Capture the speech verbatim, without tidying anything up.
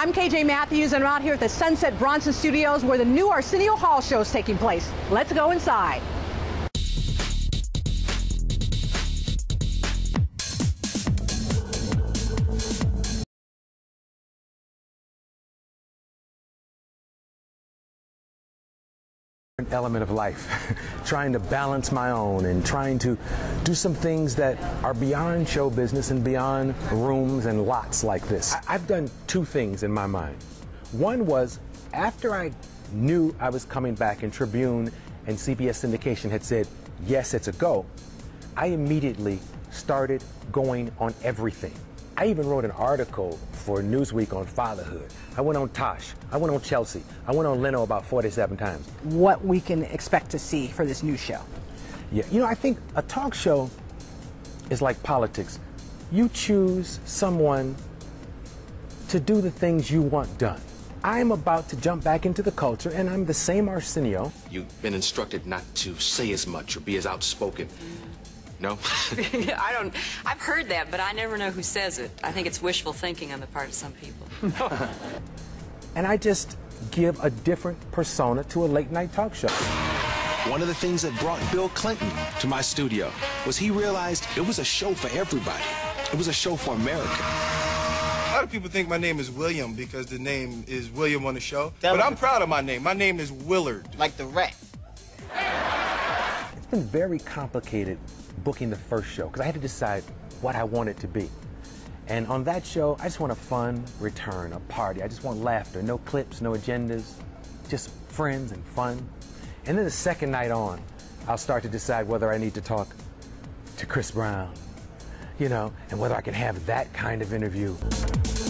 I'm K J Matthews, and I'm out here at the Sunset Bronson Studios where the new Arsenio Hall show is taking place. Let's go inside. Element of life, trying to balance my own and trying to do some things that are beyond show business and beyond rooms and lots like this. I I've done two things in my mind. One was after I knew I was coming back and Tribune and C B S syndication had said, yes, it's a go, I immediately started going on everything. I even wrote an article for Newsweek on fatherhood. I went on Tosh. I went on Chelsea. I went on Leno about forty-seven times. What we can expect to see for this new show? Yeah, you know, I think a talk show is like politics. You choose someone to do the things you want done. I'm about to jump back into the culture, and I'm the same Arsenio. You've been instructed not to say as much or be as outspoken. No? I don't, I've heard that, but I never know who says it. I think it's wishful thinking on the part of some people. And I just give a different persona to a late night talk show. One of the things that brought Bill Clinton to my studio was he realized it was a show for everybody. It was a show for America. A lot of people think my name is William because the name is William on the show, but I'm proud of my name. My name is Willard. Like the rat. It's been very complicated booking the first show because I had to decide what I want it to be. And on that show, I just want a fun return, a party. I just want laughter, no clips, no agendas, just friends and fun. And then the second night on, I'll start to decide whether I need to talk to Chris Brown, you know, and whether I can have that kind of interview.